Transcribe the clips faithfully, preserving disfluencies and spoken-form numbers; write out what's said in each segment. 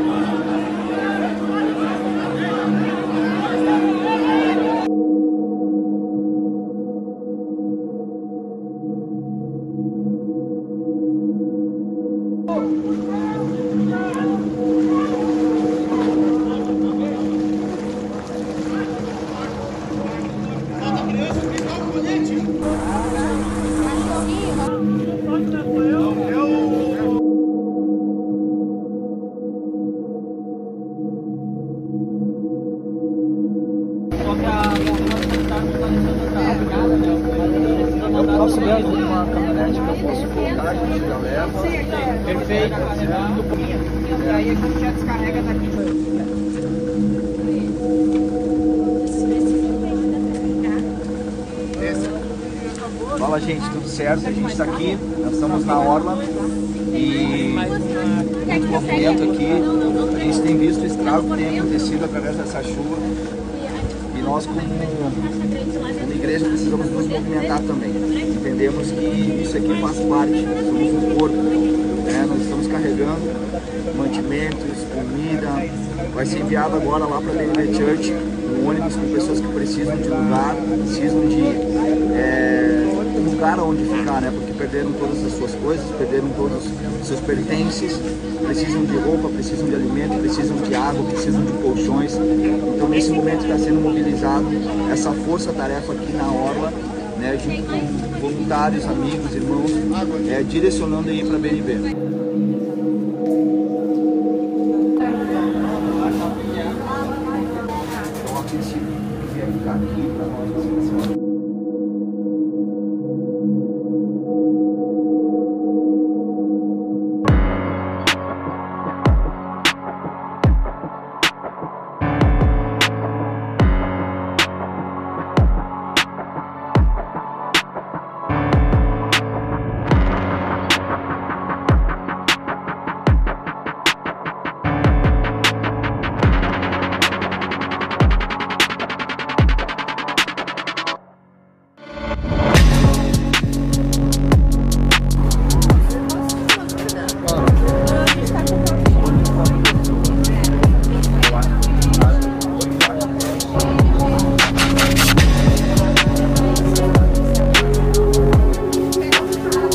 Eu posso ver uma caminhonete que eu posso colocar, a gente já leva. Perfeito. E aí a gente já descarrega daqui. Fala, gente, tudo certo? A gente está aqui, nós estamos na orla e muito movimento aqui. A gente tem visto o estrago que tem acontecido através dessa chuva e nós, como, como igreja, precisamos nos movimentar também. Entendemos que isso aqui faz parte, somos um corpo, né? Nós estamos carregando mantimentos, comida, vai ser enviado agora lá para a B N B Church, um ônibus com pessoas que precisam de lugar, precisam de é, lugar onde ficar, né? Porque perderam todas as suas coisas, perderam todos os seus pertences, precisam de roupa, precisam de alimento, precisam de água, precisam de colchões. Então nesse momento está sendo mobilizado essa força-tarefa aqui na orla, né, junto com voluntários, amigos, irmãos, é, direcionando aí para a B N B. Então, a princípio, quer ficar aqui para nós fazer.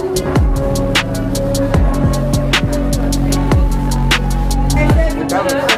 Obrigado.